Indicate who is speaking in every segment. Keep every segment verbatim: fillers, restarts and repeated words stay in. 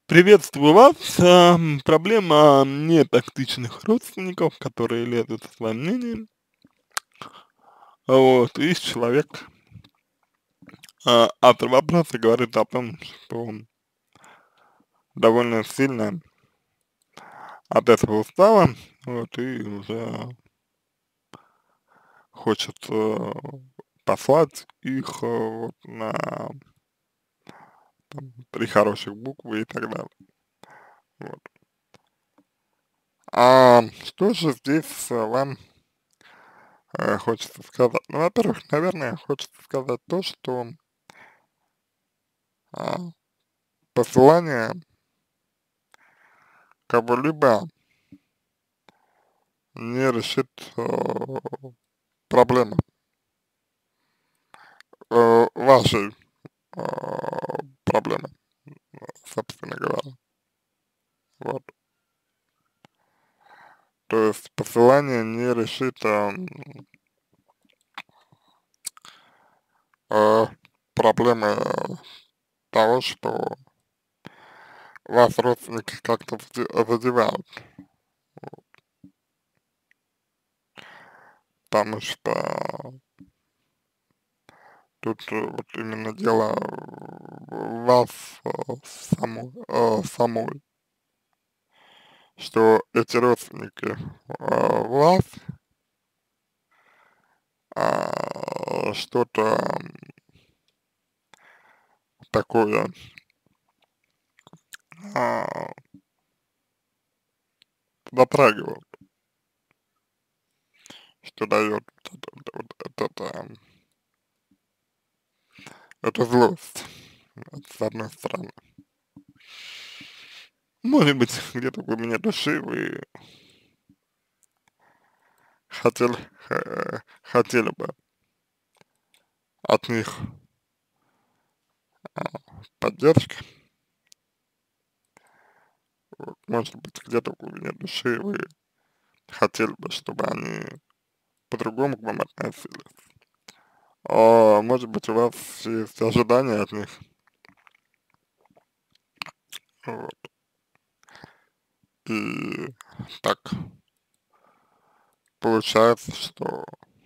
Speaker 1: Приветствую вас. Ам, проблема нетактичных родственников, которые лезут со своим мнением. Вот, и человек, а, автор вопроса говорит о том, что он довольно сильно от этого устала, вот, и уже хочет э, послать их э, вот на там, три хороших буквы и так далее. Вот. А что же здесь э, вам э, хочется сказать? Ну, во-первых, наверное, хочется сказать то, что а, посылание кого-либо не решит э, проблемы э, вашей э, проблемы, собственно говоря. Вот. То есть посылание не решит э, э, проблемы того, что вас родственники как-то заде- задевают. Потому что тут э, вот именно дело в вас э, саму, э, самой, что эти родственники э, вас а, что-то такое а, затрагивают, что дает вот это, вот это, вот это, это злость, вот, с одной стороны. Может быть, где-то в глубине души вы хотели, э, хотели бы от них а, поддержки, вот, может быть, где-то в глубине души вы хотели бы, чтобы они по-другому к вам относились. А, может быть, у вас есть ожидания от них, вот, и так получается, что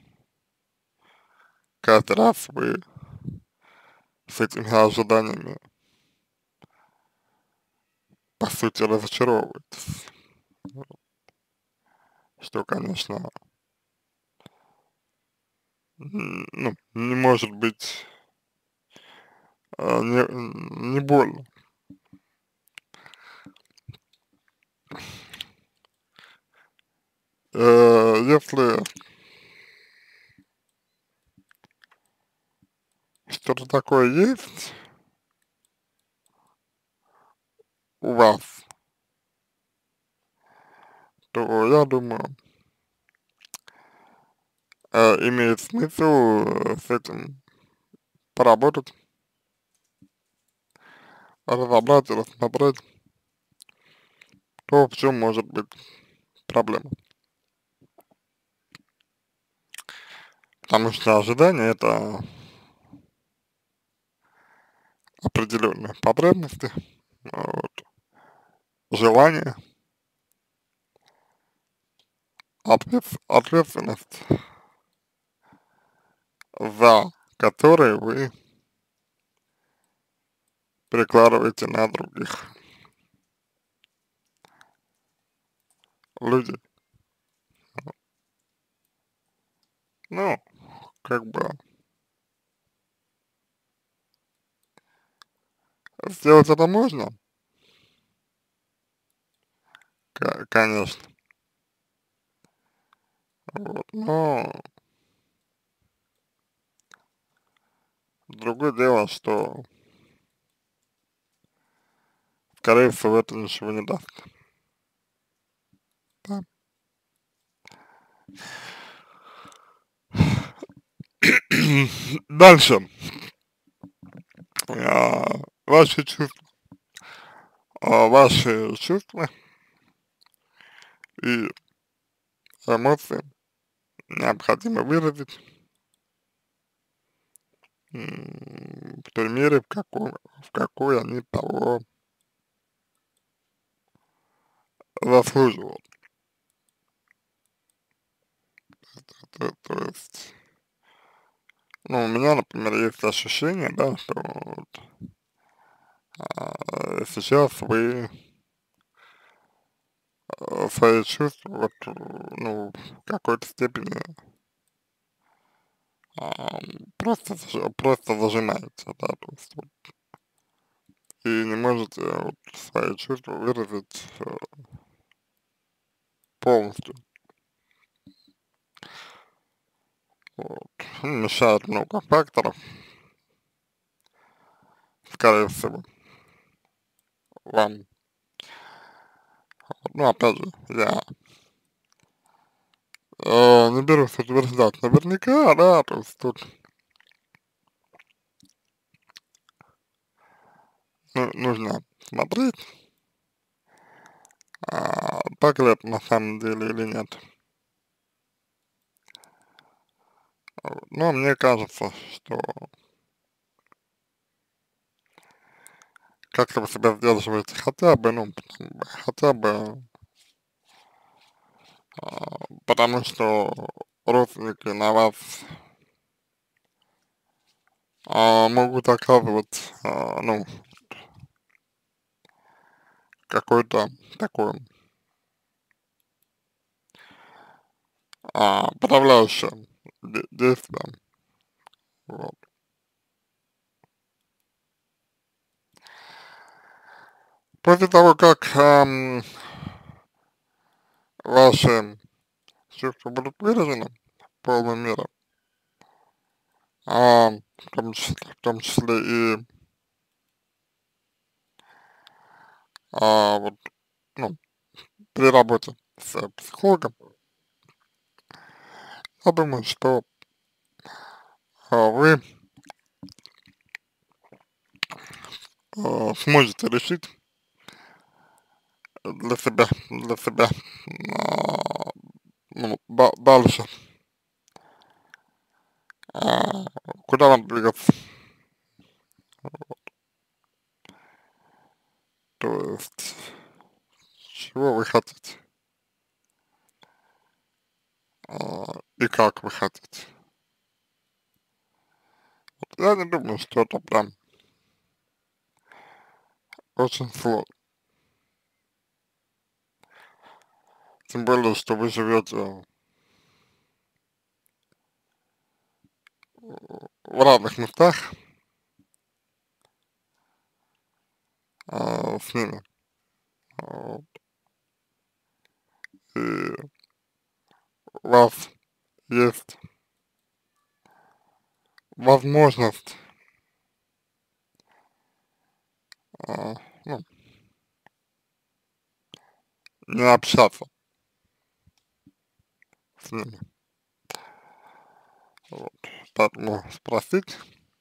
Speaker 1: каждый раз вы с этими ожиданиями, по сути, разочаровываетесь, что, конечно, м, ну, не может быть а, не, не больно. Э, если что-то такое есть у вас, то я думаю, э, имеет смысл э, с этим поработать, разобрать, рассмотреть, то в чем может быть проблема. Потому что ожидание это определенные потребности, вот, желания, ответ- ответственность, за которые вы перекладываете на других людей. Ну, как бы сделать это можно, ко- конечно, вот, но другое дело, что, скорее всего, это ничего не даст. Да. Дальше. А, ваши чувства, а, ваши чувства и эмоции необходимо выразить м, в той мере, в какой, в какой они того заслуживал. То, то есть, ну, у меня, например, есть ощущение, да, что вот, а, сейчас вы а, свои чувства, вот, э, ну, в какой-то степени а, просто, заж- просто зажимаете, да, то есть, вот, и не можете вот, свои чувства выразить э, полностью. Вот. М, Мешает много факторов, скорее всего, вам. Ну, опять же, я э, не берусь утверждать наверняка, да, то есть тут ну, нужно смотреть, а, так ли это на самом деле или нет. Вот. Но мне кажется, что как-то вы себя сдерживаете хотя бы, ну, потом- хотя бы, а, потому что родственники на вас а, могут оказывать, а, ну, какой-то такой а, подавляющее де- действие. Вот. После того, как ам, ваши чувства будут выражены в полной мере, а, в том числе, в том числе и а, вот, ну, при работе с психологом, я думаю, что а, вы а, сможете решить для себя, для себя а, ну, да- дальше, а, куда вам двигаться. То есть, чего вы хотите а, и как вы хотите. Я не думаю, что это прям очень сложно. Тем более, что вы живете в разных местах а, с ними. Вот. И у вас есть возможность а, ну, не общаться с ними. Вот. Поэтому спросить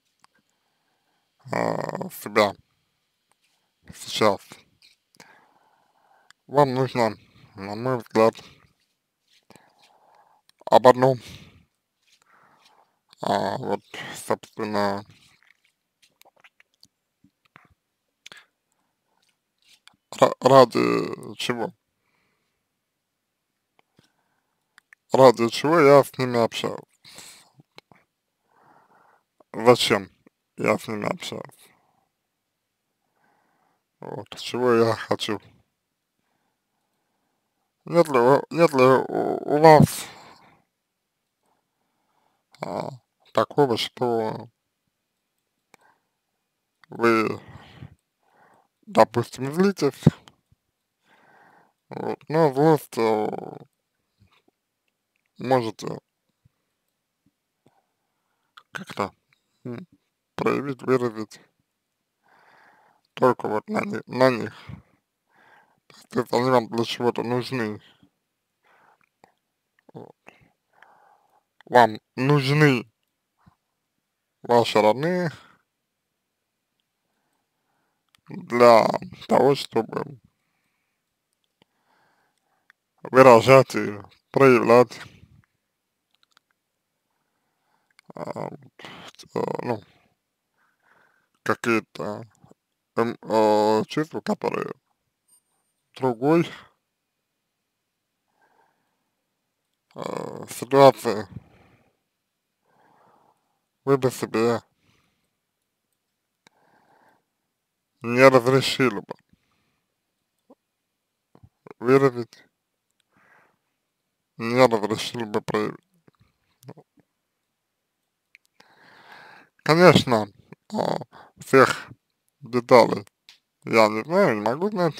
Speaker 1: а, себя сейчас вам нужно, на мой взгляд, об одном, а, вот, собственно, ра- ради чего? Ради чего я с ними общаюсь? Зачем я с ними общаюсь? Вот, чего я хочу. Нет ли, у- нет ли у, у вас а, такого, что вы, допустим, злитесь, вот, но злость э, можете как-то м, проявить, выразить только вот на, ни- на них. То есть они вам для чего-то нужны. Вот. Вам нужны ваши родные для того, чтобы выражать и проявлять а, э, ну, какие-то эм, э, чувства, которые другой э, ситуации вы бы себе не разрешили бы выразить, не разрешили бы проявить. Конечно, а, всех деталей я не знаю, не могу знать,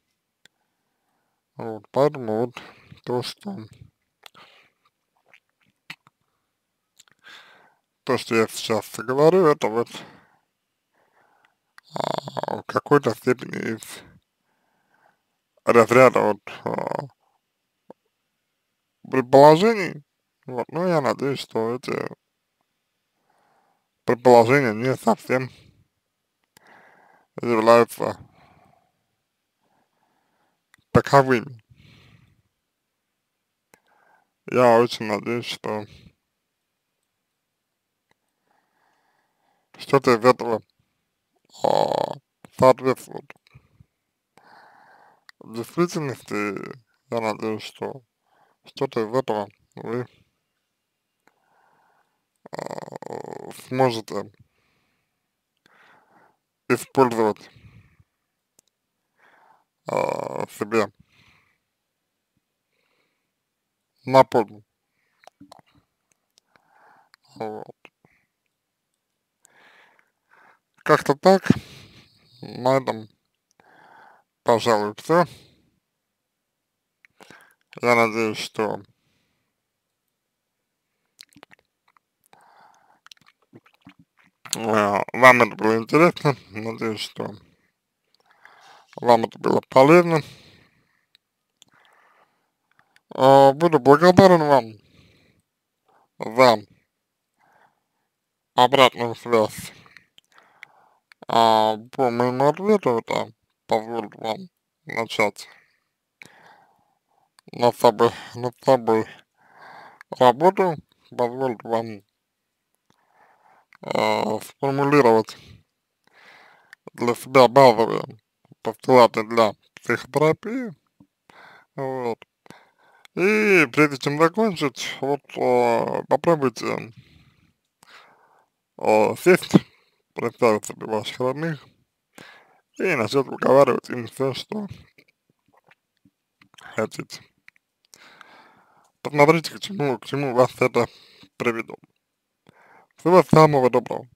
Speaker 1: вот, поэтому вот то, что, то, что я сейчас говорю, это вот а, в какой-то степени из разряда вот а, предположений, вот, но я надеюсь, что эти предположения не совсем являются таковыми. Я очень надеюсь, что что-то из этого а, соответствует действительности. Я надеюсь, что что-то из этого вы а, сможете использовать а, себе на пользу. Вот. Как-то так. На этом, пожалуй, все. Я надеюсь, что э, вам это было интересно. Надеюсь, что вам это было полезно. Э, буду благодарен вам за обратную связь а, по моему ответу. Это позволит вам начать над собой, над собой работу, позволит вам э, сформулировать для себя базовые постулаты для психотерапии. Вот. И прежде чем закончить, вот э, попробуйте э, сесть, представить себе ваших родных и начать выговаривать им все, что хотите. Посмотрите, к чему, к чему вас это приведет. Всего самого доброго.